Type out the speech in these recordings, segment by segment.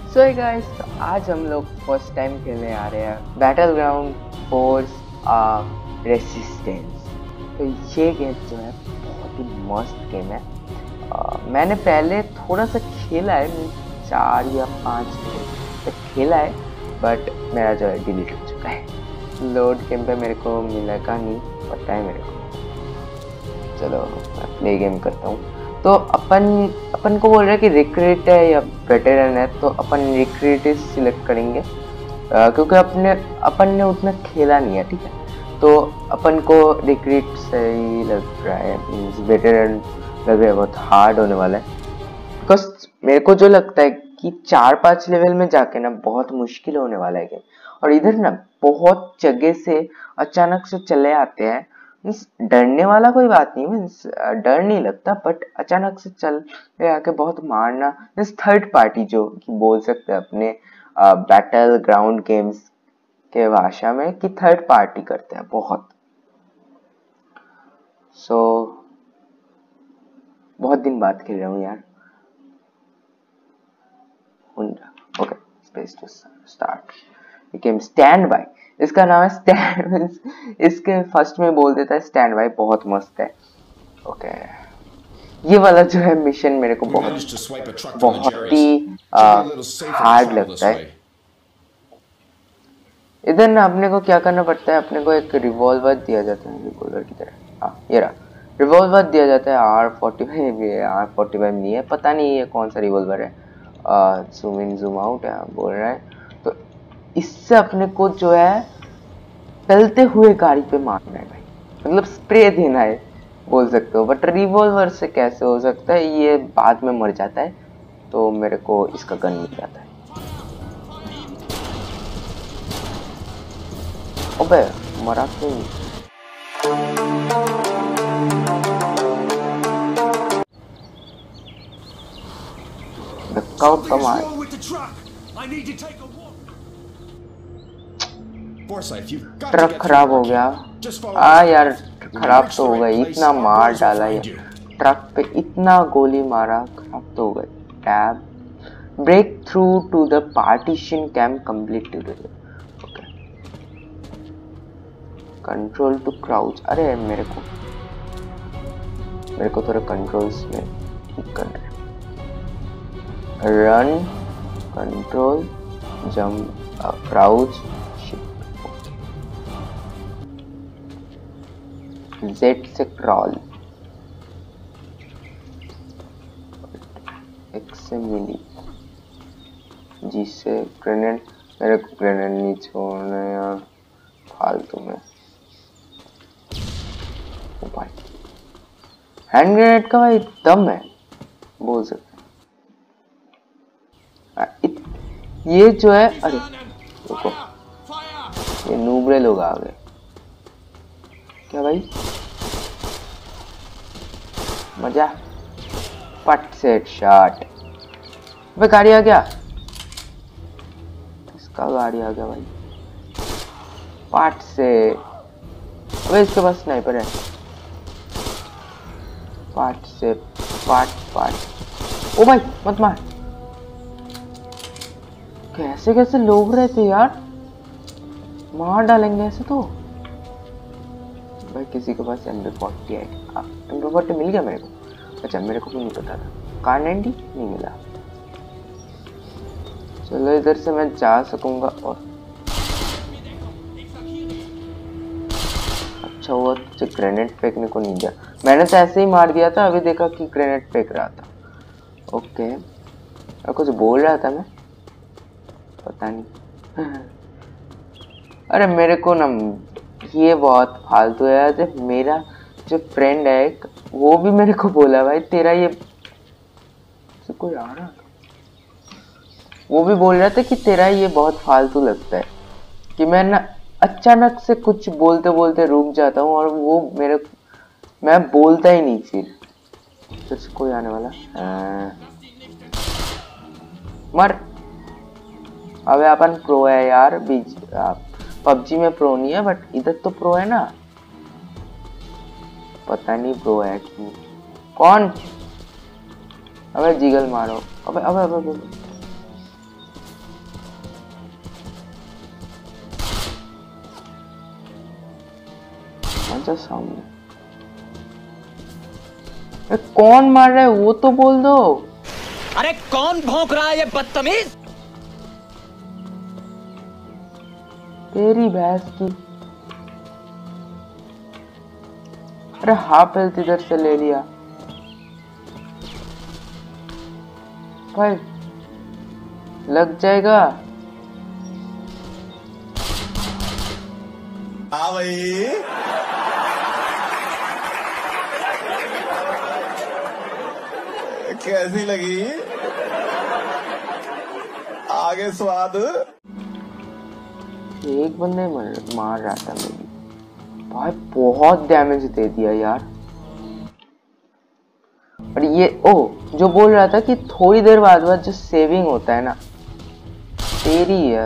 So guys, तो आज हम लोग फर्स्ट टाइम खेलने आ रहे हैं बैटल ग्राउंड फोर्स रेसिस्टेंस। तो ये गेम जो है बहुत ही मस्त गेम है। मैंने पहले थोड़ा सा खेला है, 4 या 5 तक खेला है, बट मेरा जो है डिलीट हो चुका है। लोड गेम पे मेरे को मिलेगा नहीं, पता है मेरे को। चलो मैं प्ले गेम करता हूँ। तो अपन को बोल रहा है कि रिक्रूट है या वेटरन है, तो अपन रिक्रूट सिलेक्ट करेंगे क्योंकि अपन ने उतना खेला नहीं है। ठीक है, तो अपन को रिक्रूट सही लग रहा है, मींस वेटरन लग रहा है बहुत हार्ड होने वाला है। बिकॉज मेरे को जो लगता है कि 4-5 लेवल में जाके ना बहुत मुश्किल होने वाला है गेम। और इधर ना बहुत जगह से अचानक से चले आते हैं। मीन्स डरने वाला कोई बात नहीं, मीन्स डर नहीं लगता, बट अचानक से चल आके बहुत मारना। मीन्स थर्ड पार्टी जो कि बोल सकते हैं अपने बैटल ग्राउंड गेम्स के भाषा में कि थर्ड पार्टी करते हैं बहुत। बहुत दिन बाद खेल रहा हूँ यार। Okay, space to start game. Stand by, इसका नाम है स्टैंड। इसके फर्स्ट में बोल देता है स्टैंड बाय, बहुत मस्त है। ओके, ये वाला जो है मिशन मेरे को बहुत ही हार्ड लगता है। इधर ना अपने को क्या करना पड़ता है, अपने को एक रिवॉल्वर दिया जाता है, रिवॉल्वर की तरह। हाँ, ये रहा रिवॉल्वर दिया जाता है। R45 नहीं है, पता नहीं ये कौन सा रिवॉल्वर है। जूम इन जूम आउट है बोल रहा है। तो इससे अपने को जो है चलते हुए गाड़ी पे मारना है भाई, मतलब स्प्रे देना है बोल सकते हो। बट रिवॉल्वर से कैसे हो सकता है, ये बाद में मर जाता है, तो मेरे को इसका गन मिल जाता है। अबे मरा क्यों? धक्का उक्का मार। ट्रक खराब हो गया। यार खराब तो हो गई, इतना मार डाला यार ट्रक पे, इतना गोली मारा, खराब तो हो गई। Tab break through to the partition camp completed. Okay, control to crouch. अरे मेरे को थोड़ा कंट्रोल्स में ठीक करना है। Run, control, jump, crouch, Z से क्रॉल, X से मिली, G से ग्रेनेड। मेरे को ग्रेनेड नहीं छोड़ना यार फालतू में। ओ भाई, हैंड ग्रेनेड का भाई दम है बोल सकते हैं। ये जो है, अरे देखो ये नूबरे लोग आ गए क्या भाई? मजा पट से शॉट। भाई गाड़ी आ गया, इसका गाड़ी आ गया भाई पाट से। अबे इसके पास स्नाइपर है। पाट से पाट। ओ भाई मत मार। कैसे लोग रहते यार, मार डालेंगे ऐसे तो। भाई किसी के पास M40 है। M40 मिल गया मेरे को। अच्छा, मेरे को भी नहीं पता था। कार 90 नहीं मिला। चलो इधर से मैं जा सकूंगा। और अच्छा हुआ तुझे ग्रेनेड फेंकने को नहीं दिया, मैंने तो ऐसे ही मार दिया था। अभी देखा कि ग्रेनेड फेंक रहा था। ओके, और कुछ बोल रहा था मैं, पता नहीं। अरे मेरे को ना ये बहुत फालतू है। जब मेरा जो फ्रेंड है एक, वो भी मेरे को बोला भाई तेरा ये कोई आ रहा था, वो भी बोल रहा था कि तेरा ये बहुत फालतू लगता है। कि मैं ना अचानक से कुछ बोलते बोलते रुक जाता हूँ, और वो मैं बोलता ही नहीं। फिर कोई आने वाला। मर। अबे अपन प्रो है यार, पबजी में प्रो नहीं है, बट इधर तो प्रो है ना। पता नहीं प्रो है कि कौन। अबे जिगल मारो। अबे आजा सामने। कौन मार रहा है वो तो बोल दो। अरे कौन भौंक रहा है ये बदतमीज? तेरी भैंस की। अरे हाफ हेल्थ इधर से ले लिया भाई, लग जाएगा। हाँ भाई, कैसी लगी आगे स्वाद? एक बंदे मार रहा था मेरी भाई, बहुत डैमेज दे दिया यार। और ये जो बोल रहा था कि थोड़ी देर बाद जो सेविंग होता है ना, तेरी है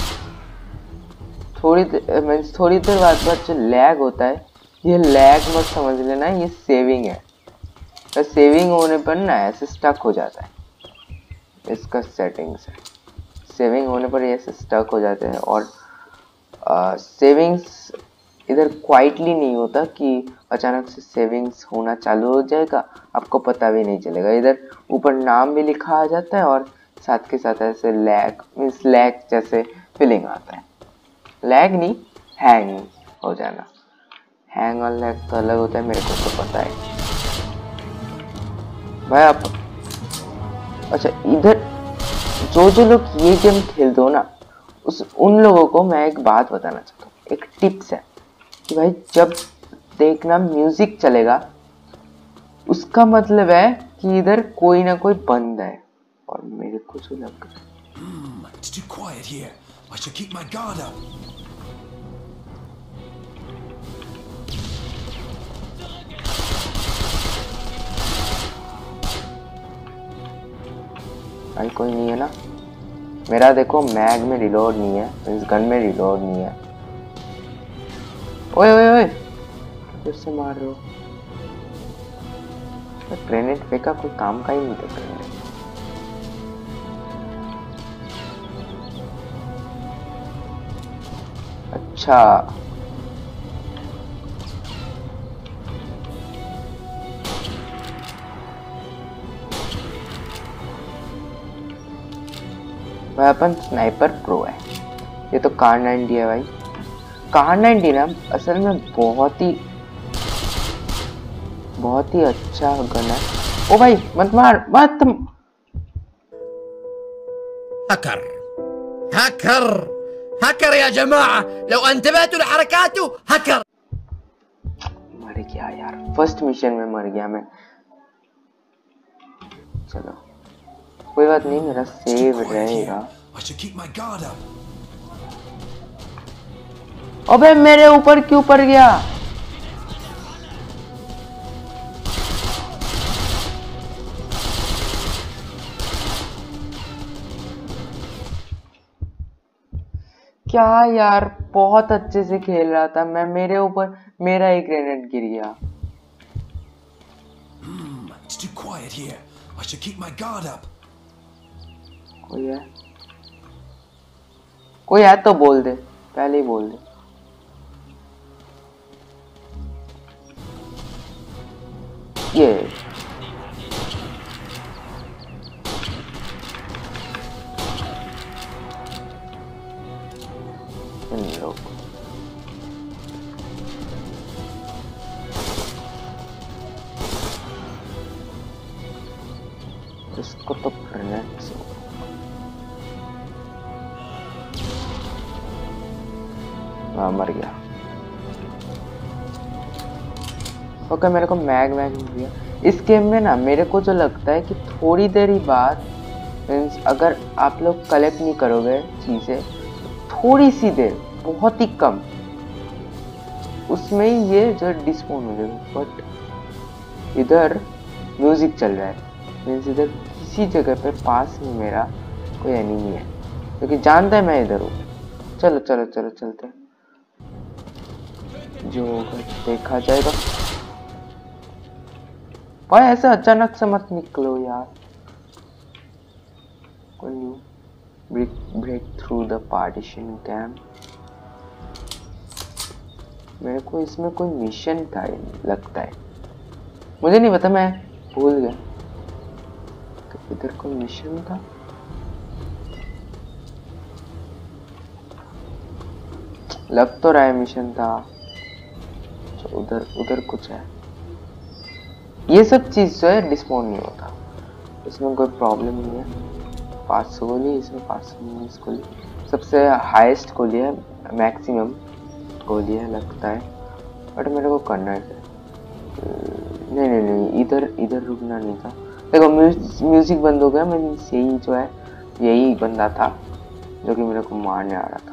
थोड़ी देर बाद जो लैग होता है, ये लैग मत समझ लेना, ये सेविंग है। तो सेविंग होने पर ना ऐसे स्टक हो जाता है, इसका सेटिंग्स है। सेविंग होने पर ऐसे स्टक हो जाते हैं। और सेविंग्स इधर क्वाइटली नहीं होता कि अचानक से सेविंग्स होना चालू हो जाएगा, आपको पता भी नहीं चलेगा। इधर ऊपर नाम भी लिखा आ जाता है और साथ के साथ ऐसे लैग मीन्स लैग जैसे फीलिंग आता है। लैग नहीं, हैंग हो जाना। हैंग और लैग तो अलग होता है, मेरे को तो पता है भाई। आप अच्छा, इधर जो लोग ये गेम खेल दो ना, उन लोगों को मैं एक बात बताना चाहता हूँ, एक टिप्स है कि भाई जब देखना म्यूजिक चलेगा, उसका मतलब है कि इधर कोई ना कोई बंद है। और मेरे को जो लग रहा है It's too quiet here. I should keep my guard up. भाई कोई नहीं है ना? मेरा देखो मैग में रिलोड नहीं है, इस गन में रिलोड नहीं है। ओए ओए ओए, फिर से मार रहे हो। ग्रेनेड फेंका, कोई काम का ही नहीं था ग्रेनेड। अच्छा भाई, अपन स्नाइपर प्रो है। ये तो कार 90 है भाई। कार 90 ना असल में बहुत ही अच्छा गन है। ओ भाई मत मार मत। هكر هكر هكر يا جماعة، لو انتبهتوا لحركاته هكر। मर गया यार, फर्स्ट मिशन में मर गया मैं। चलो कोई बात नहीं, मेरा सेव रहेगा। अबे मेरे ऊपर क्यों पड़ गया? क्या यार, बहुत अच्छे से खेल रहा था मैं, मेरे ऊपर मेरा ही ग्रेनेड गिर गया। It's too quiet here. I should keep my guard up. कोई है तो बोल दे, पहले ही बोल दे। ये इन लोग इसको तो ग्रेनेड से मर गया। ओके, मेरे को मैग मिल गया। इस गेम में ना मेरे को जो लगता है कि थोड़ी देर ही बाद मीन्स अगर आप लोग कलेक्ट नहीं करोगे चीज़ें, थोड़ी सी देर, बहुत ही कम, उसमें ही ये जो डिस्पोन हो जाएगा। बट इधर म्यूजिक चल रहा है, मीन्स इधर किसी जगह पे पास में मेरा कोई एनिमी है क्योंकि जानता है मैं इधर हूँ। चलो चलो चलो चलते, जो होगा देखा जाएगा। भाई ऐसे अचानक से मत निकलो यार। Break through the partition camp. मेरे को इसमें कोई मिशन था लगता है, मुझे नहीं पता, मैं भूल गया। तो इधर कोई मिशन था, लग तो रहा है मिशन था। तो उधर उधर कुछ है। ये सब चीज जो है डिस्पॉन नहीं होता, इसमें कोई प्रॉब्लम नहीं है। 500 गोली, इसमें 519 गोली, सबसे हाईएस्ट गोली है, मैक्सिमम गोली है लगता है। बट मेरे को करना है, नहीं नहीं नहीं, इधर इधर रुकना नहीं था। देखो म्यूजिक बंद हो गया, मीन्स यही जो है यही बंदा था जो कि मेरे को मारने आ रहा था।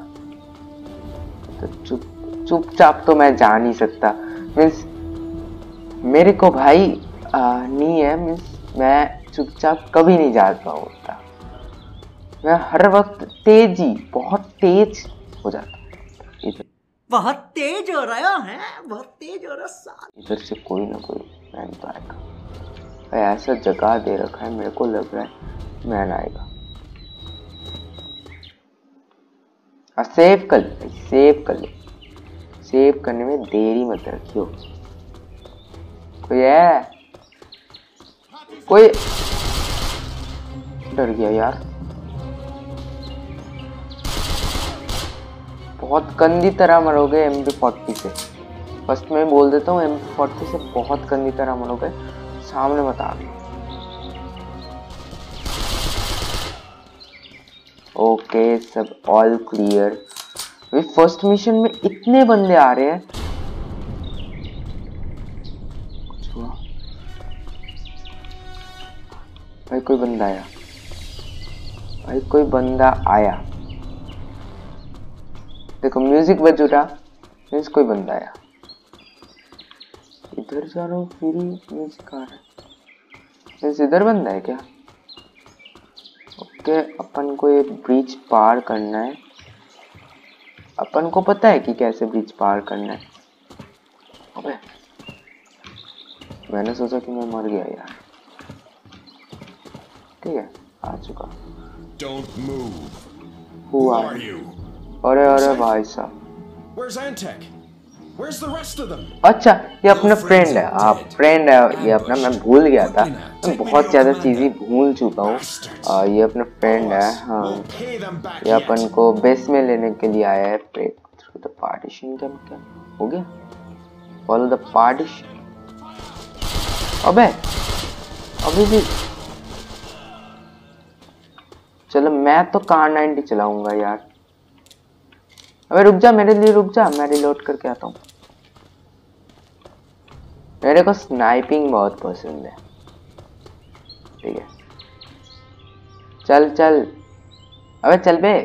तो चुपचाप तो मैं जा नहीं सकता, मीन्स मेरे को भाई नहीं है, मीन्स मैं चुपचाप कभी नहीं जा पाऊंगा। मैं हर वक्त तेजी, बहुत तेज हो जाता है। बहुत तेज हो रहा है, बहुत तेज हो रहा। इधर से कोई ना कोई मैन तो आएगा। ऐसा जगह दे रखा है, मेरे को लग रहा है मैन आएगा। सेव कर ले, सेव कर ले, सेव करने में देरी मत रखियो। कोई है? कोई? डर गया यार, बहुत गंदी तरह मरोगे MP40 से। फर्स्ट में बोल देता हूँ, MP40 से बहुत गंदी तरह मरोगे, सामने मत आ। ओके, सब ऑल क्लियर। फर्स्ट मिशन में इतने बंदे आ रहे हैं। कुछ हुआ भाई? कोई बंदा आया भाई, कोई बंदा आया। देखो म्यूजिक बज उठा, मीन्स कोई बंदा आया। इधर जा रहा हूँ फिर ही म्यूजिक आ रहा है, मीन्स इधर बंदा है क्या? ओके, अपन को ये ब्रिज पार करना है। अपन को पता है कि कैसे ब्रिज पार करना है। अबे मैंने सोचा कि मैं मर गया यार। ठीक है, आ चुका। Don't move. Who are you? अरे अरे भाई साहब, Where's Antec? Where's the rest of them? अच्छा ये अपना फ्रेंड है। आप फ्रेंड है ये अपना, मैं भूल गया था, मैं बहुत ज्यादा चीजें भूल चुका हूँ। ये अपना फ्रेंड है। हाँ, ये अपन को बेस में लेने के लिए आया है। Break through the partition. क्या हो गया? Follow the partition. अबे अभी भी चलो, मैं तो कार 90 चलाऊंगा यार। अबे रुक जा, मेरे लिए रुक जा, मैं रिलोड करके आता हूँ। मेरे को स्नाइपिंग बहुत पसंद है। ठीक है, चल चल, अबे चल बे।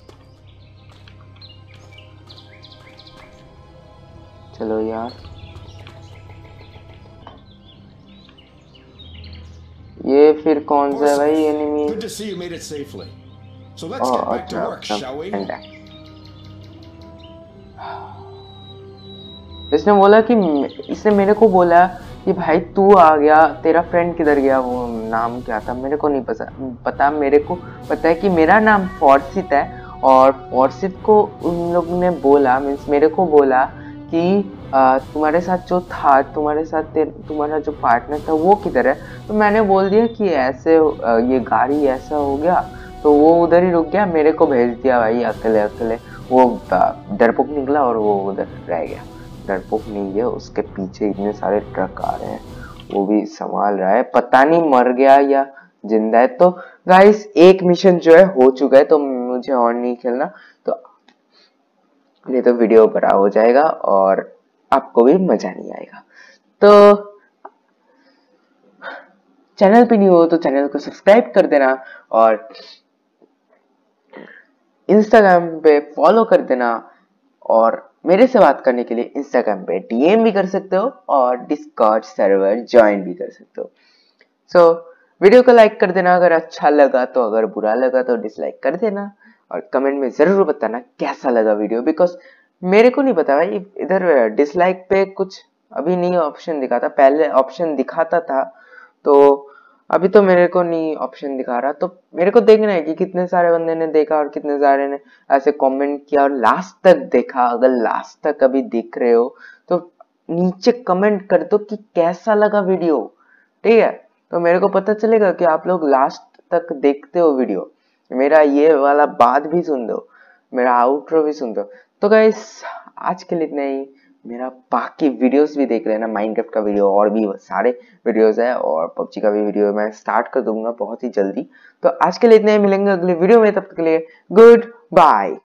चलो यार, ये फिर कौन सा है भाई enemy? Good to see you made it safely. So let's get back to work, shall we? इसने बोला कि, इसने मेरे को बोला कि भाई तू आ गया, तेरा फ्रेंड किधर गया? वो नाम क्या था मेरे को नहीं पता। मेरे को पता है कि मेरा नाम फॉर्सित है, और फॉर्सित को उन लोग ने बोला, मीन्स मेरे को बोला कि तुम्हारे साथ जो था, तुम्हारे साथ तुम्हारा जो पार्टनर था वो किधर है? तो मैंने बोल दिया कि ऐसे ये गाड़ी ऐसा हो गया, तो वो उधर ही रुक गया, मेरे को भेज दिया भाई अकेले अकेले। वो डरपोक निकला और वो उधर रह गया। डरपोक नहीं गया, उसके पीछे इतने सारे ट्रक आ रहे हैं, वो भी संभाल रहा है, पता नहीं मर गया या जिंदा है। तो गाइस एक मिशन जो है हो चुका है, तो मुझे और नहीं खेलना, तो नहीं तो वीडियो बड़ा हो जाएगा और आपको भी मजा नहीं आएगा। तो चैनल पे नहीं हो तो चैनल को सब्सक्राइब कर देना, और इंस्टाग्राम पे फॉलो कर देना, और मेरे से बात करने के लिए इंस्टाग्राम पे DM भी कर सकते हो, और डिस्कॉर्ड सर्वर ज्वाइन भी कर सकते हो। सो वीडियो को लाइक कर देना अगर अच्छा लगा तो, अगर बुरा लगा तो डिसलाइक कर देना, और कमेंट में जरूर बताना कैसा लगा वीडियो, बिकॉज मेरे को नहीं पता भाई। इधर डिसलाइक पे कुछ अभी नहीं ऑप्शन दिखाता, पहले ऑप्शन दिखाता था। तो अभी तो मेरे को नहीं ऑप्शन दिखा रहा, तो मेरे को देखना है कि कितने सारे बंदे ने देखा और कितने सारे ने ऐसे कमेंट किया और लास्ट तक देखा। अगर लास्ट तक अभी देख रहे हो तो नीचे कमेंट कर दो कि कैसा लगा वीडियो, ठीक है? तो मेरे को पता चलेगा कि आप लोग लास्ट तक देखते हो वीडियो। मेरा ये वाला बात भी सुन दो, मेरा आउट्रो भी सुन दो। तो गाइस आज के लिए इतना ही। मेरा बाकी वीडियोस भी देख लेना, माइनक्राफ्ट का वीडियो और भी सारे वीडियोस है, और पबजी का भी वीडियो मैं स्टार्ट कर दूंगा बहुत ही जल्दी। तो आज के लिए इतना ही, मिलेंगे अगले वीडियो में, तब तक के लिए गुड बाय।